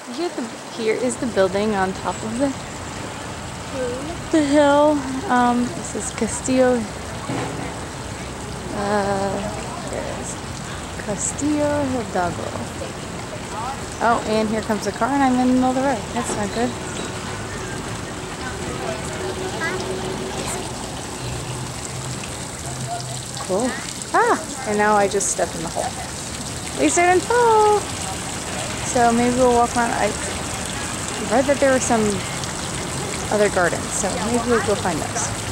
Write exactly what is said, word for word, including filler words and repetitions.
Here, the, here is the building on top of the the hill. Um, this is Castillo. Uh, there it is. Castillo Hidalgo. Oh, and here comes a car, and I'm in the middle of the road. That's not good. Cool. Ah! And now I just stepped in the hole. At least I didn't fall. So maybe we'll walk around. I read that there were some other gardens, so maybe we'll go find those.